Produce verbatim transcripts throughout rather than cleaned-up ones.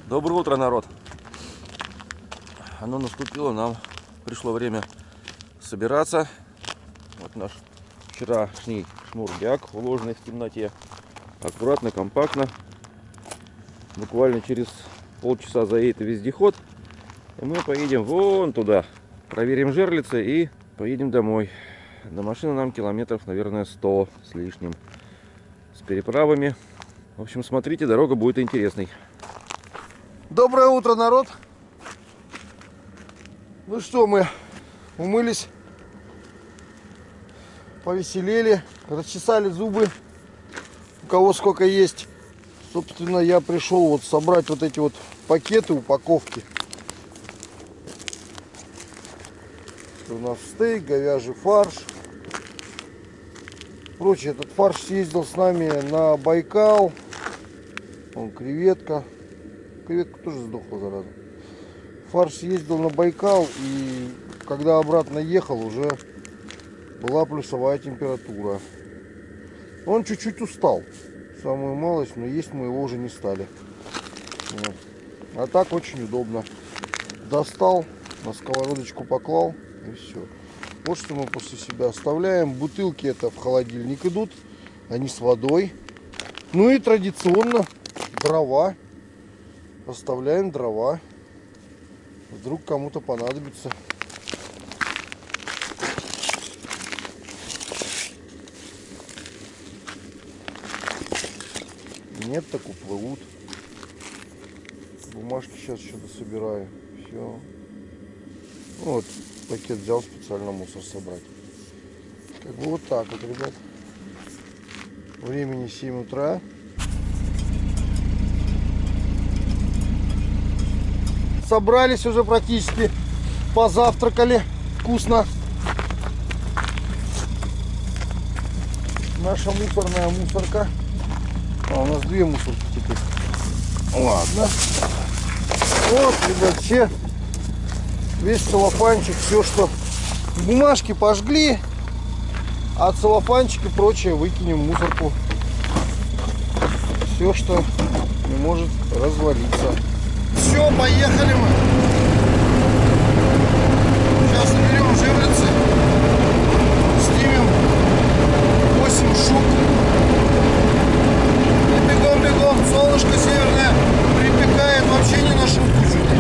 Доброе утро, народ. Оно наступило, нам пришло время собираться. Вот наш вчерашний шнурдяк, уложенный в темноте. Аккуратно, компактно. Буквально через полчаса заедет вездеход. И мы поедем вон туда. Проверим жерлицы и поедем домой. До машины нам километров, наверное, сто с лишним. С переправами. В общем, смотрите, дорога будет интересной. Доброе утро, народ! Ну что, мы умылись, повеселели, расчесали зубы, у кого сколько есть. Собственно, я пришел вот собрать вот эти вот пакеты, упаковки. У нас стейк, говяжий фарш. Прочее, этот фарш съездил с нами на Байкал. Вон креветка. Креветка тоже сдохла, зараза. Фарш ездил на Байкал, и когда обратно ехал, уже была плюсовая температура. Он чуть-чуть устал, самую малость, но есть мы его уже не стали. Вот. А так очень удобно. Достал, на сковородочку поклал, и все. Вот что мы после себя оставляем. Бутылки это в холодильник идут, они с водой. Ну и традиционно дрова. Оставляем дрова. Вдруг кому-то понадобится. Нет, так уплывут. Бумажки сейчас что-то собираю. Все. Вот, пакет взял специально мусор собрать. Как бы вот так вот, ребят. Времени семь утра. Собрались уже практически, позавтракали вкусно. Наша мусорная мусорка. А, у нас две мусорки теперь. Ладно. Вот, ребят, все, весь целлофанчик, все, что бумажки пожгли, а целлофанчик и прочее выкинем в мусорку. Все, что не может развалиться. Все, поехали мы. Сейчас наберем жерлицы, снимем восемь штук и бегом-бегом. Солнышко северное припекает вообще не на шутку что-то.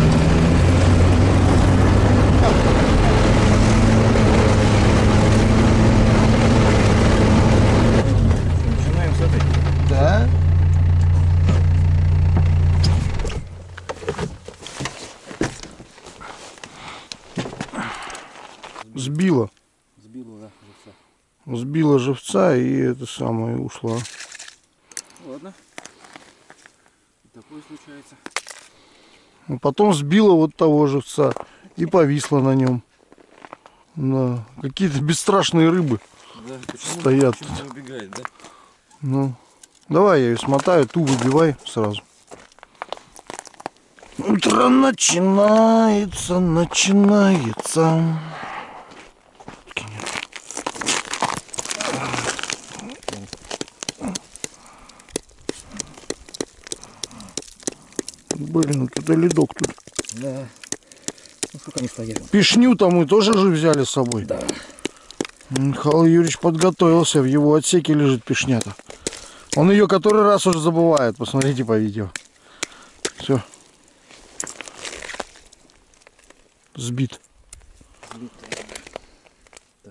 Начинаем с этой. Да. Сбила. Сбила, да, живца. Сбила живца и это самое ушла. Ладно. И такое случается. А потом сбила вот того живца и повисла на нем. Да. Какие-то бесстрашные рыбы Да, почему, стоят. почему не убегает, да? Ну, давай я ее смотаю, ту выбивай сразу. Утро начинается, начинается. Блин, тут и ледок тут. Да. Ну сколько они стояли? Пишню-то мы тоже же взяли с собой. Да. Михаил Юрьевич подготовился, в его отсеке лежит пишня-то. Он ее который раз уже забывает, посмотрите по видео. Все. Сбит. Сбит. Так.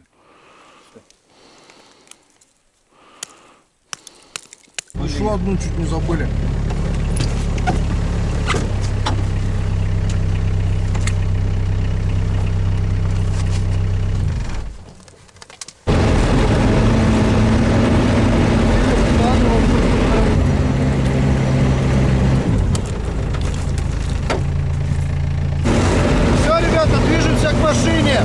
Еще одну чуть не забыли. Все, ребята, движемся к машине.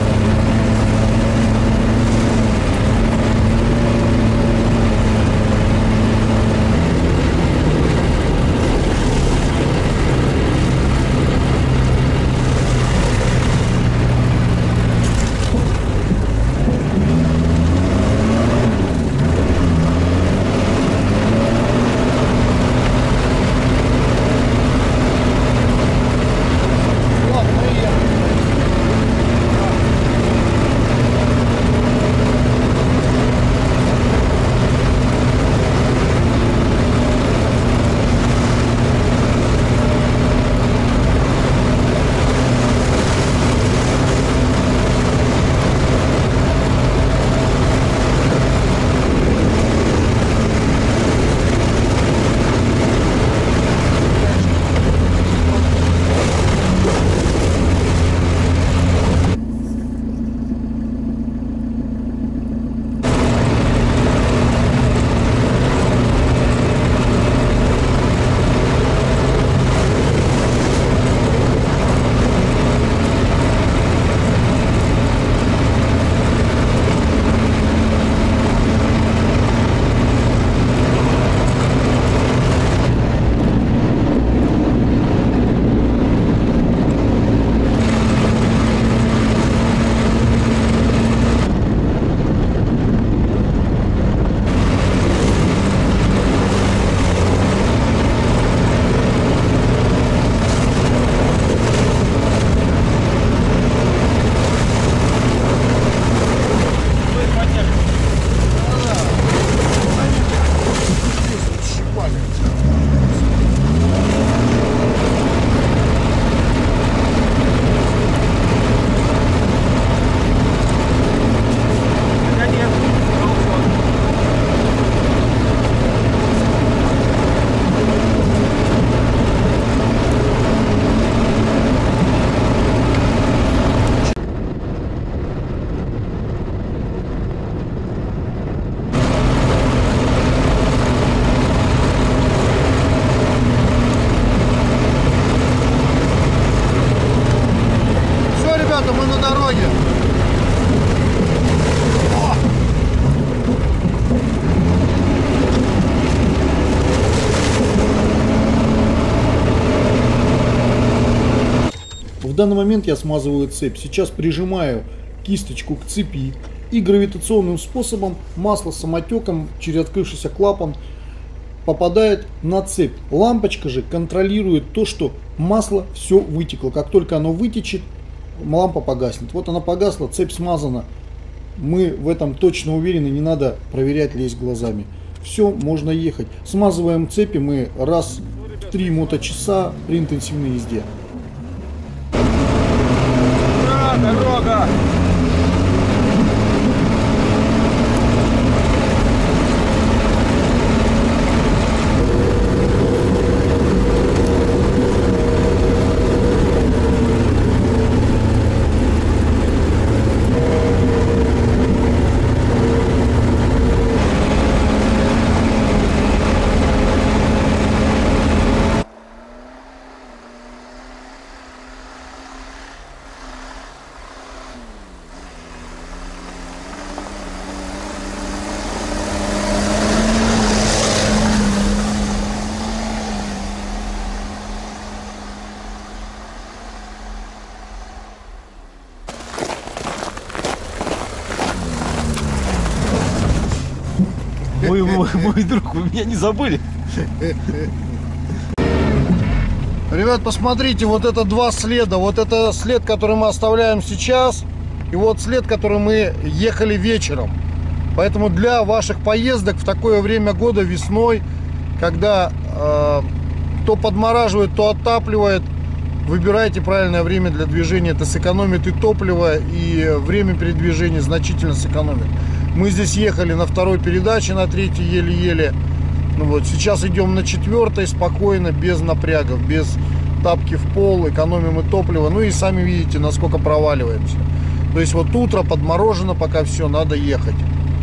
по дороге. В данный момент я смазываю цепь. Сейчас прижимаю кисточку к цепи и гравитационным способом масло с самотеком через открывшийся клапан попадает на цепь. Лампочка же контролирует то, что масло все вытекло. Как только оно вытечет, лампа погаснет. Вот она погасла, цепь смазана. Мы в этом точно уверены, не надо проверять, лезть глазами. Все, можно ехать. Смазываем цепи мы раз в три моточаса при интенсивной езде. Ура, дорога! Мой, мой, мой друг, вы меня не забыли. Ребят, посмотрите, вот это два следа. Вот это след, который мы оставляем сейчас, и вот след, который мы ехали вечером. Поэтому для ваших поездок в такое время года, весной, когда э, то подмораживает, то отапливает, выбирайте правильное время для движения. Это сэкономит и топливо, и время передвижения значительно сэкономит. Мы здесь ехали на второй передаче, на третьей еле-еле. Ну вот, сейчас идем на четвертой спокойно, без напрягов, без тапки в пол, экономим и топливо. Ну и сами видите, насколько проваливаемся. То есть вот утро подморожено, пока все, надо ехать.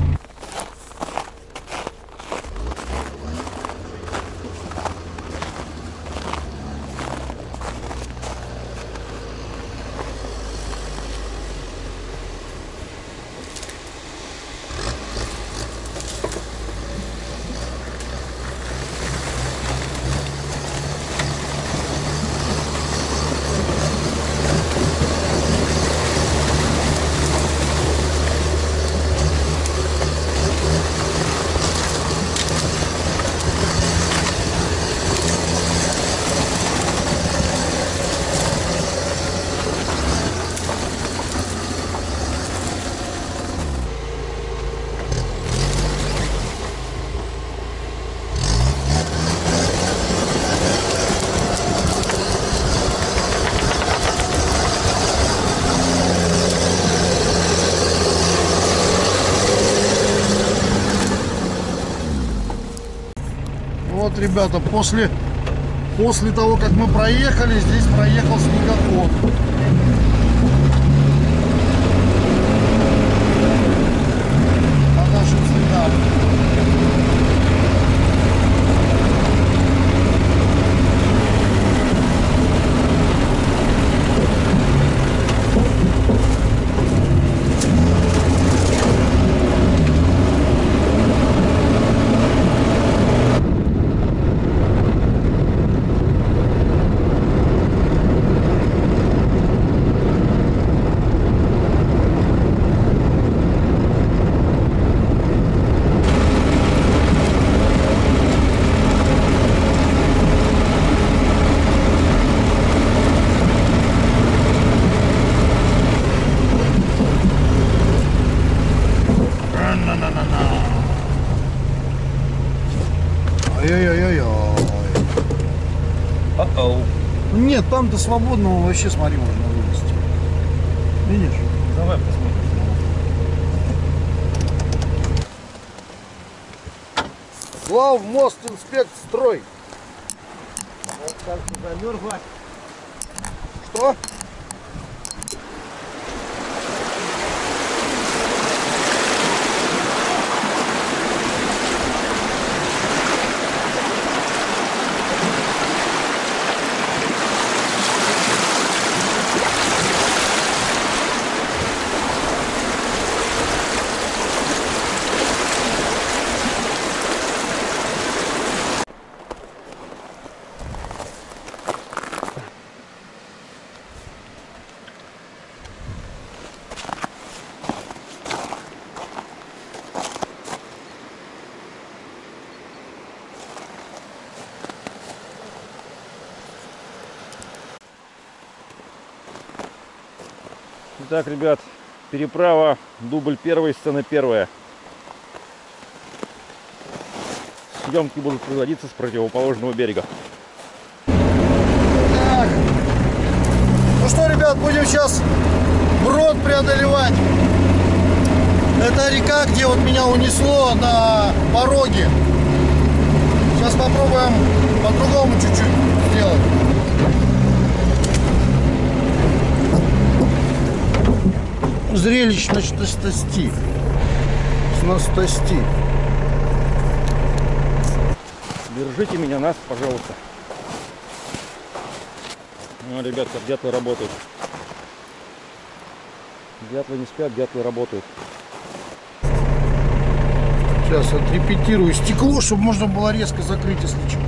Вот, ребята, после, после того, как мы проехали, здесь проехал снегоход. По нашим следам. Ой-ой-ой-ой. Uh-oh. Нет, там-то свободного вообще, смотри, можно вывести. Видишь? Давай посмотрим. Глав мост инспект строй. Замерзла. Что? Итак, ребят, переправа, дубль первый, сцена первая. Съемки будут производиться с противоположного берега. Так. Ну что, ребят, будем сейчас брод преодолевать. Это река, где вот меня унесло на пороге. Сейчас попробуем по-другому чуть-чуть сделать. Зрелищно стасти. Снастасти. Держите меня, нас, пожалуйста. Ну, ребят, как дятлы работают. Дятлы не спят, дятлы работают. Сейчас отрепетирую стекло, чтобы можно было резко закрыть, если что.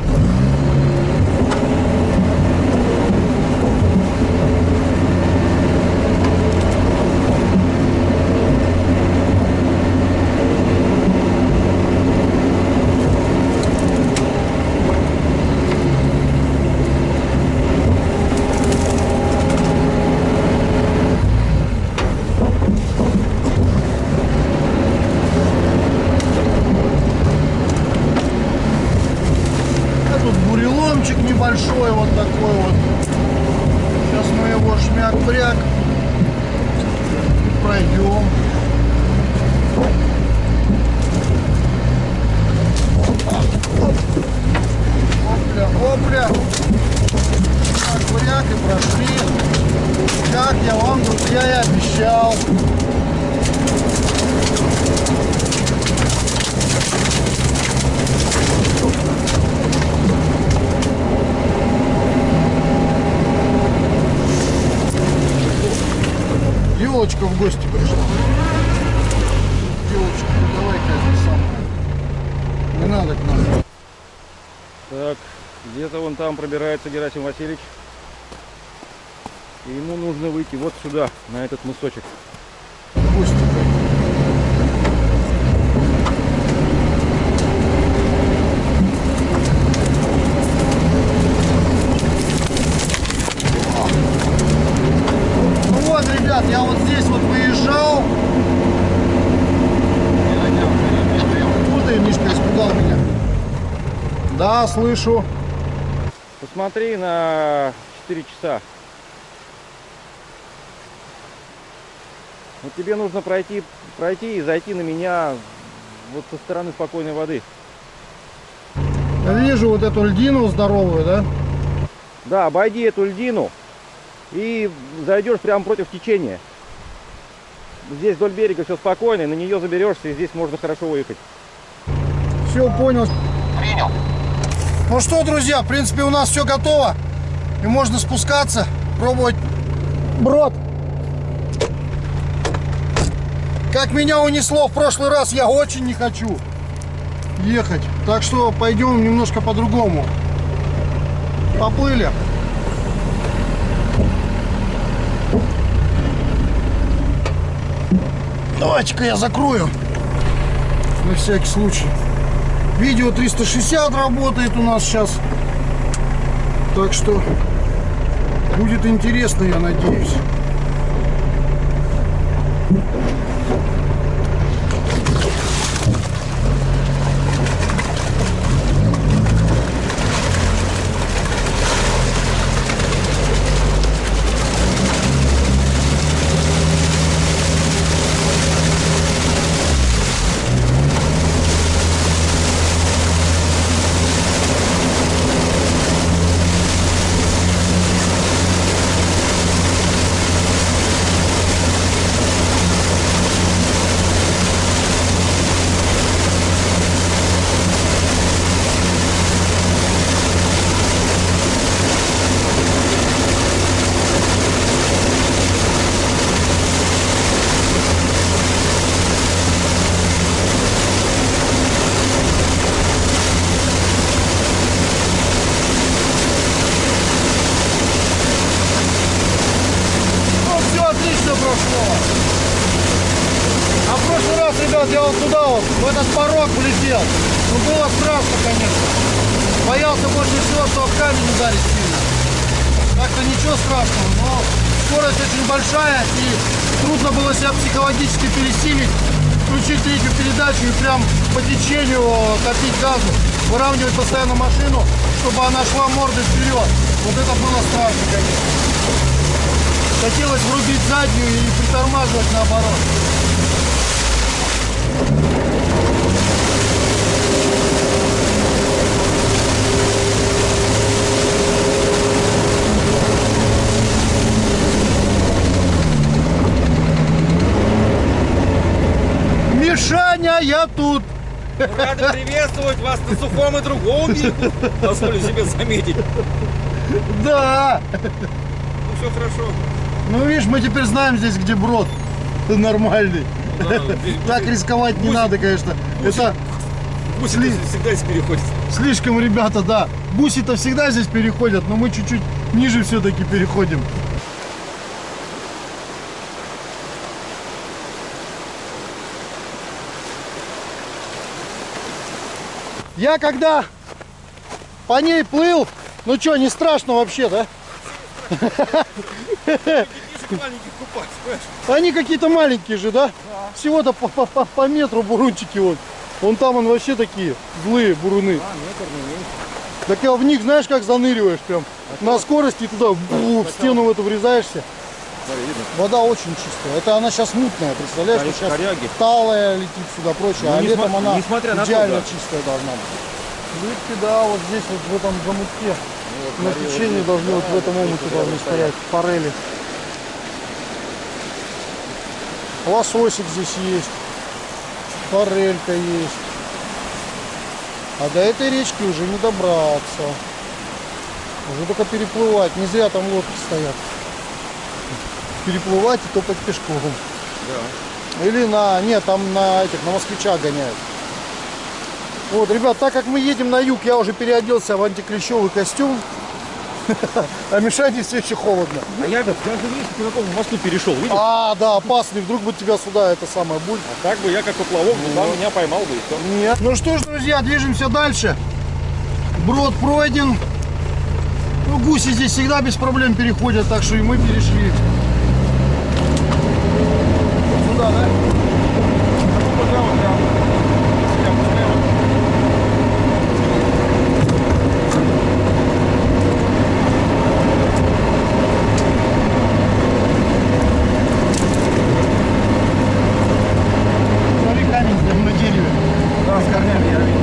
Небольшой вот такой вот. Сейчас мы его шмяк-бряк пройдем. Опля, опля. Шмяк-бряк и прошли. Как я вам, друзья, и обещал. Елочка в гости пришла. Елочка, давай-ка это самое. Не надо к нам. Так, где-то вон там пробирается Герасим Васильевич. И ему нужно выйти вот сюда, на этот мысочек. В гости. Я вот здесь вот выезжал. Куда Мишка испугал меня? Да, слышу. Посмотри на четыре часа. Вот тебе нужно пройти, пройти и зайти на меня вот со стороны спокойной воды. Вижу вот эту льдину здоровую, да? Да, обойди эту льдину и зайдешь прямо против течения. Здесь вдоль берега все спокойно, на нее заберешься, и здесь можно хорошо выехать. Все, понял. Принял. Ну что, друзья, в принципе, у нас все готово. И можно спускаться, пробовать брод. Как меня унесло в прошлый раз, я очень не хочу ехать. Так что пойдем немножко по-другому. Поплыли. Давайте-ка я закрою. На всякий случай. Видео триста шестьдесят работает у нас сейчас. Так что будет интересно, я надеюсь. Я вот туда вот, в этот порог влетел. Ну, было страшно, конечно. Боялся больше всего, что об камень ударить сильно. Так-то ничего страшного, но скорость очень большая, и трудно было себя психологически пересилить, включить третью передачу и прям по течению топить газу, выравнивать постоянно машину, чтобы она шла мордой вперед. Вот это было страшно, конечно. Хотелось врубить заднюю и притормаживать наоборот. Мишаня, я тут! Рады приветствовать вас на сухом и другом берегу. Позволю себе заметить. Да! Ну все хорошо. Ну видишь, мы теперь знаем здесь, где брод нормальный. Ну, да, здесь так бусик, рисковать не бусик, надо, конечно. бусик. Это Буси сли... всегда здесь переходит. слишком, ребята, да. Буси-то всегда здесь переходят, но мы чуть-чуть ниже все-таки переходим. Я когда по ней плыл, ну что, не страшно вообще, да? Маленьких купать, понимаешь? Они какие-то маленькие же, да? Да. Всего-то по, по, по, по метру бурунчики вот. Вон там он вообще такие злые буруны. А, метр не меньше. Так я в них, знаешь, как заныриваешь прям а на скорости туда бу, в стену в эту врезаешься. Смотри, видно? Вода очень чистая. Это она сейчас мутная, представляешь? Конечно, Сейчас коряги. талая летит сюда, прочее. Ну, а несма- летом она несмотря на то, идеально да. чистая должна быть. Липки, да, вот здесь вот в этом замутке. Вот, На смотри, течении вот должны здесь. вот в этом Да, омуте вот должны рядом стоять форели. Лососик здесь есть. Форелька есть. А до этой речки уже не добраться. Уже только переплывать. Не зря там лодки стоят. Переплывать и топать пешком. Да. Или на... Нет, там на этих, на москвичах гоняют. Вот, ребят, так как мы едем на юг, я уже переоделся в антиклещевый костюм. А Мишане все еще холодно. А я даже видишь, по какому мосту перешел, видишь? А, да, опасный. Вдруг бы тебя сюда это самое буль. А так бы я как поплавок, ну, там меня поймал бы и все. Нет. Ну что ж, друзья, движемся дальше. Брод пройден. Ну, гуси здесь всегда без проблем переходят, так что и мы перешли. Сюда, да? Смотри, камень прямо на дереве. Да, с корнями я видел.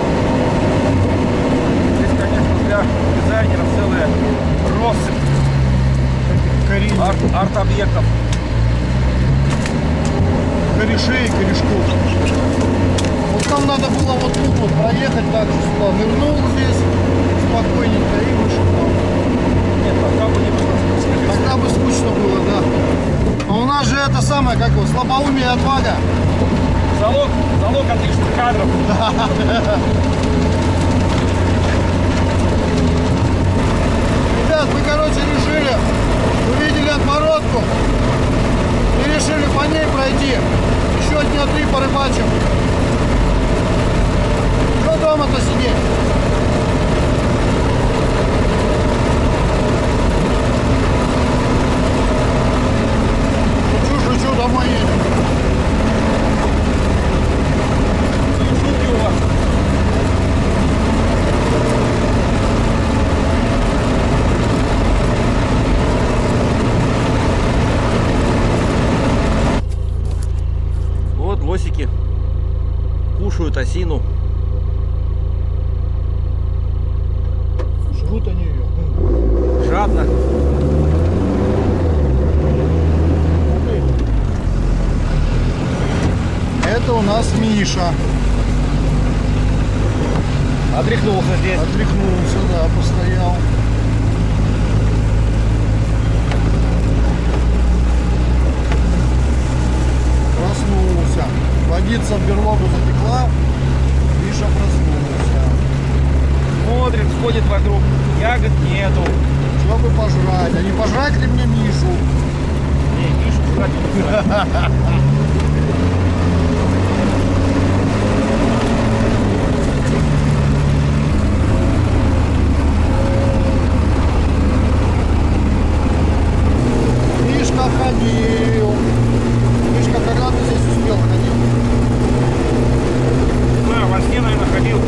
Здесь, конечно, для дизайнеров целая россыпь Корень. арт, арт-объектов. Корешей и корешков. Вот там надо было вот тут вот проехать так же сюда. Нырнул здесь спокойненько и вышел там. Нет, тогда бы не было. Тогда бы скучно было, да. А у нас же это самое, как его, слабоумие и отвага. Залог, залог отличных кадров. Ребят, мы, короче, решили, увидели отморозку и решили по ней пройти. Еще дня три порыбачим. Что дома-то сидеть? Шучу, шучу, домой едем. Шутки у вас. Вот лосики кушают осину. Жрут они ее. Жадно. Это у нас Миша. Отряхнулся здесь. Отряхнулся, да, постоял. Проснулся. Водица в берлогу затекла. Миша проснулся. Смотрит, ходит вокруг. Ягод нету. Что бы пожрать? А не пожрать ли мне Мишу? Не, Мишу жрать не жрать. И Мишка, когда ты здесь успел ходить? Да, во сне, наверное, ходил.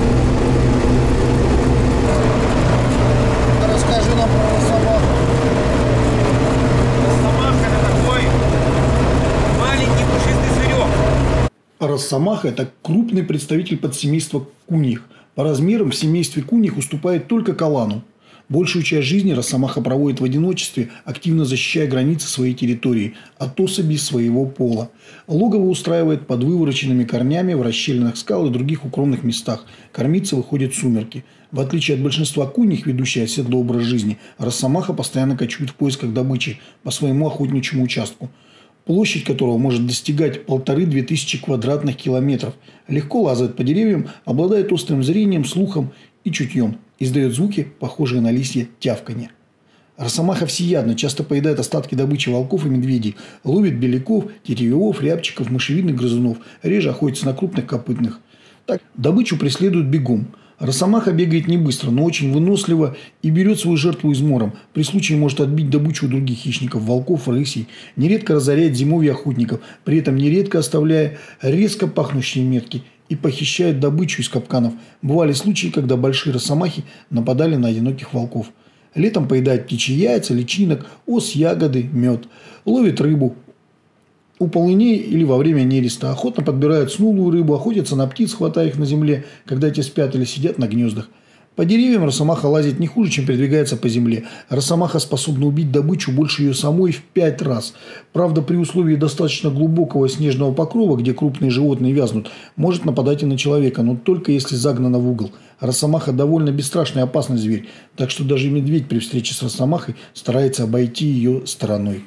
Расскажи нам про росомаху. Росомаха — это такой маленький пушистый зверек. Росомаха – это крупный представитель подсемейства куньих. По размерам в семействе куньих уступает только калану. Большую часть жизни росомаха проводит в одиночестве, активно защищая границы своей территории от особей своего пола. Логово устраивает под вывороченными корнями в расщелинах скал и других укромных местах. Кормиться выходят сумерки. В отличие от большинства куньих, ведущих оседлый образ жизни, росомаха постоянно кочует в поисках добычи по своему охотничьему участку, площадь которого может достигать полторы-две тысячи квадратных километров. Легко лазает по деревьям, обладает острым зрением, слухом и чутьем. Издает звуки, похожие на лисье тявканье. Росомаха всеядна, часто поедает остатки добычи волков и медведей, ловит беляков, тетеревов, рябчиков, мышевидных грызунов, реже охотится на крупных копытных. Так, добычу преследуют бегом. Росомаха бегает не быстро, но очень выносливо и берет свою жертву измором. При случае может отбить добычу у других хищников, волков, рысей. Нередко разоряет зимовья охотников, при этом нередко оставляя резко пахнущие метки, и похищает добычу из капканов. Бывали случаи, когда большие росомахи нападали на одиноких волков. Летом поедает птичьи яйца, личинок, ос, ягоды, мед. Ловит рыбу у полыней или во время нереста. Охотно подбирают снулую рыбу, охотятся на птиц, хватая их на земле, когда те спят или сидят на гнездах. По деревьям росомаха лазит не хуже, чем передвигается по земле. Росомаха способна убить добычу больше ее самой в пять раз. Правда, при условии достаточно глубокого снежного покрова, где крупные животные вязнут, может нападать и на человека, но только если загнана в угол. Росомаха довольно бесстрашный и опасный зверь, так что даже медведь при встрече с росомахой старается обойти ее стороной.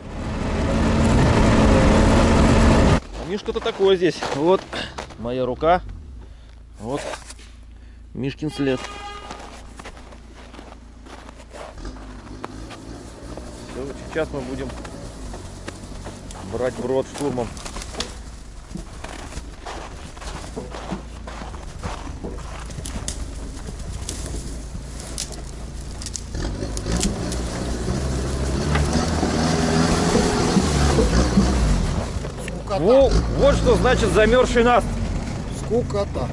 Мишка-то такое здесь. Вот моя рука. Вот Мишкин след. Все, сейчас мы будем брать брод штурмом. Скукота. Ну, вот что значит замерзший наст. Скукота.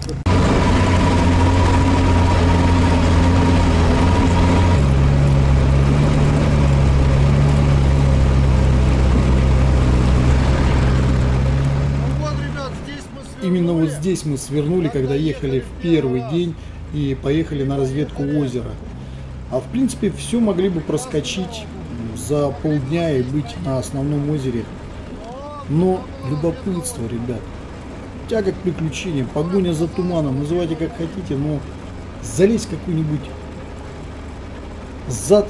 Именно вот здесь мы свернули, когда ехали в первый день и поехали на разведку озера. А в принципе все могли бы проскочить за полдня и быть на основном озере. Но любопытство, ребят, тяга к приключениям, погоня за туманом, называйте как хотите, но залезть в какой-нибудь зад,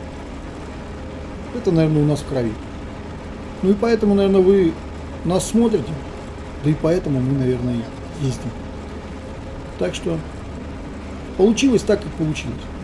это, наверное, у нас в крови. Ну и поэтому, наверное, вы нас смотрите. Да и поэтому мы, наверное, ездим. Так что получилось так, как получилось.